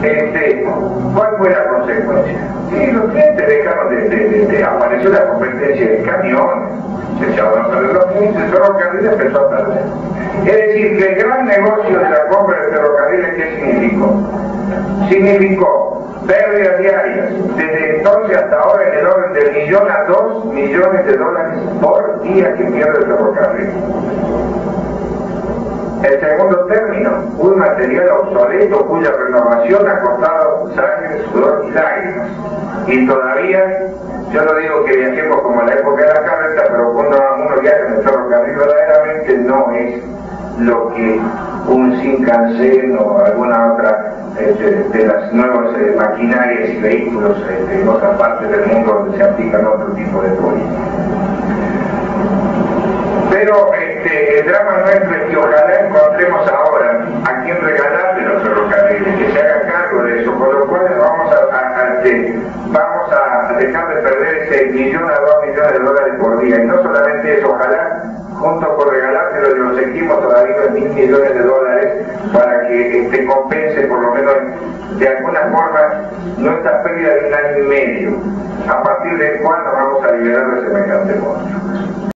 ¿Cuál fue la consecuencia? Sí, los clientes dejaron apareció la competencia de camiones, se echaron a perder los clientes, el ferrocarril empezó a perder. Es decir, que el gran negocio de la compra de ferrocarriles, ¿qué significó? Significó pérdidas diarias, desde entonces hasta ahora en el orden de 1 millón a 2 millones de dólares por día que pierde el ferrocarril. El segundo término, un material obsoleto cuya renovación ha costado sangre, sudor y lágrimas. Y todavía, yo no digo que viajemos como en la época de la carreta, pero cuando uno viaja en el ferrocarril verdaderamente no es lo que un Shinkansen o alguna otra de las nuevas maquinarias y vehículos en otras partes del mundo donde se aplican otro tipo de políticas. Pero el drama nuestro es que ojalá encontremos ahora a quien regalarle los ferrocarriles, que se haga cargo de eso, por lo cual vamos a dejar de perder ese 1 millón a 2 millones de dólares por día. Y no solamente eso, ojalá junto con regalárselo lo seguimos todavía en 1.000 millones de dólares para que compense por lo menos de alguna forma nuestra pérdida de 1 año y medio, a partir del cual nos vamos a liberar de semejante monstruo.